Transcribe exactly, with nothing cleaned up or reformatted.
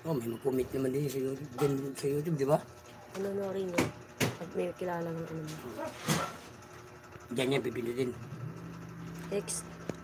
Oh, may mag-comment naman din sa YouTube, din sa YouTube, di ba? Ano na rin yun. Pag may kilala ng ano mo. Diyan yan, pipindutin. Next.